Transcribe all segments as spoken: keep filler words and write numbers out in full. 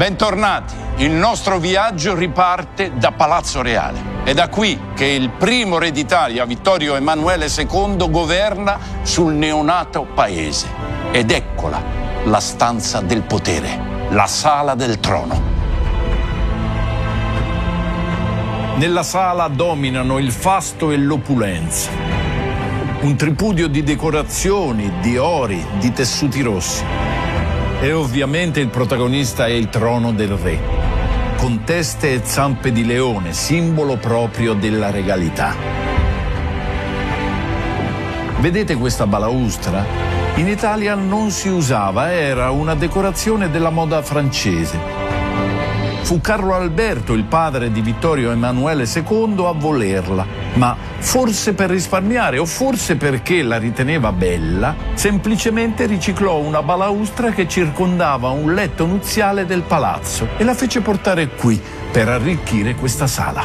Bentornati. Il nostro viaggio riparte da Palazzo Reale. È da qui che il primo re d'Italia, Vittorio Emanuele secondo, governa sul neonato paese. Ed eccola, la stanza del potere, la sala del trono. Nella sala dominano il fasto e l'opulenza. Un tripudio di decorazioni, di ori, di tessuti rossi. E ovviamente il protagonista è il trono del re, con teste e zampe di leone, simbolo proprio della regalità. Vedete questa balaustra? In Italia non si usava, era una decorazione della moda francese. Fu Carlo Alberto, il padre di Vittorio Emanuele secondo, a volerla, ma forse per risparmiare o forse perché la riteneva bella, semplicemente riciclò una balaustra che circondava un letto nuziale del palazzo e la fece portare qui per arricchire questa sala.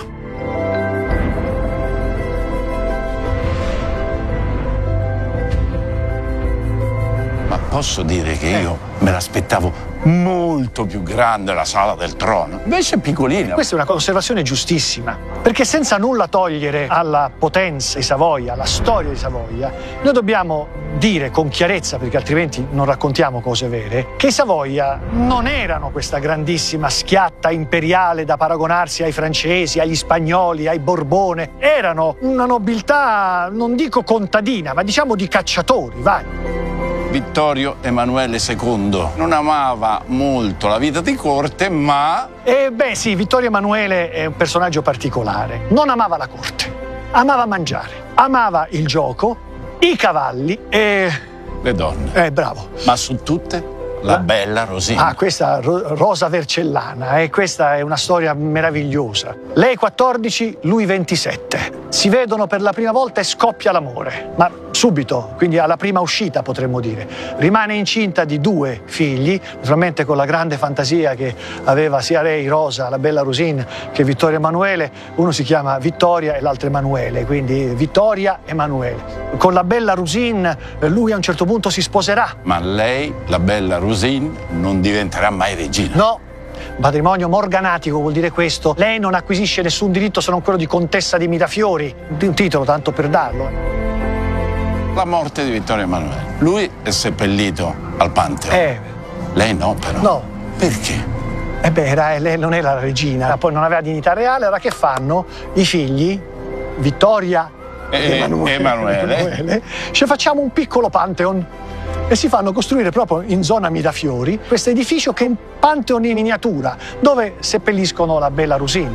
Ma posso dire che io me l'aspettavo molto più grande la sala del trono, invece è piccolina. Questa è una osservazione giustissima, perché senza nulla togliere alla potenza di Savoia, alla storia di Savoia, noi dobbiamo dire con chiarezza, perché altrimenti non raccontiamo cose vere, che i Savoia non erano questa grandissima schiatta imperiale da paragonarsi ai francesi, agli spagnoli, ai Borbone. Erano una nobiltà, non dico contadina, ma diciamo di cacciatori, vai. Vittorio Emanuele secondo non amava molto la vita di corte, ma... Eh beh sì, Vittorio Emanuele è un personaggio particolare. Non amava la corte, amava mangiare, amava il gioco, i cavalli e... le donne. Eh, bravo. Ma su tutte la, la... bella Rosina. Ah, questa ro Rosa Vercellana, e eh, questa è una storia meravigliosa. Lei quattordici, lui ventisette. Si vedono per la prima volta e scoppia l'amore, ma subito, quindi alla prima uscita potremmo dire. Rimane incinta di due figli, naturalmente con la grande fantasia che aveva sia lei, Rosa, la bella Rosina, che Vittorio Emanuele. Uno si chiama Vittoria e l'altro Emanuele, quindi Vittoria Emanuele. Con la bella Rosina lui a un certo punto si sposerà. Ma lei, la bella Rosina, non diventerà mai regina. No. Patrimonio morganatico vuol dire questo. Lei non acquisisce nessun diritto se non quello di contessa di Mirafiori, un titolo tanto per darlo. La morte di Vittorio Emanuele. Lui è seppellito al Pantheon. Eh. Lei no, però. No. Perché? Eh beh, era, lei non è la regina, poi non aveva dignità reale. Allora che fanno i figli? Vittoria e Emanuele. Emanuele. Emanuele. Ci facciamo un piccolo Pantheon. E si fanno costruire proprio in zona Mirafiori questo edificio che è un Pantheon in miniatura, dove seppelliscono la bella Rosina.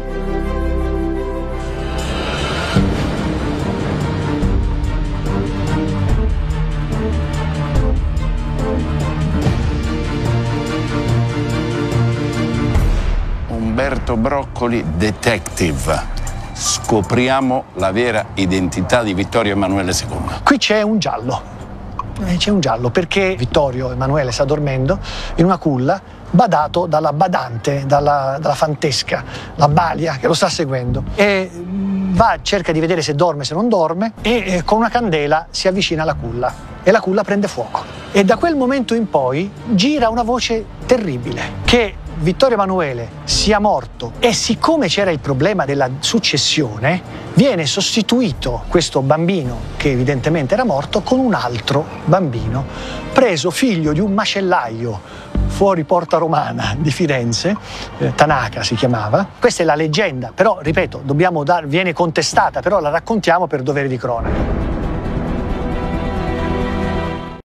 Umberto Broccoli, detective. Scopriamo la vera identità di Vittorio Emanuele secondo. Qui c'è un giallo. C'è un giallo perché Vittorio Emanuele sta dormendo in una culla badato dalla badante, dalla, dalla fantesca, la balia che lo sta seguendo, e va, cerca di vedere se dorme, se non dorme, e eh, con una candela si avvicina alla culla e la culla prende fuoco. E da quel momento in poi gira una voce terribile che Vittorio Emanuele sia morto, e siccome c'era il problema della successione viene sostituito questo bambino, che evidentemente era morto, con un altro bambino preso figlio di un macellaio fuori Porta Romana di Firenze, eh, Tanaka si chiamava. Questa è la leggenda, però ripeto, dobbiamo dar, viene contestata, però la raccontiamo per dovere di cronaca.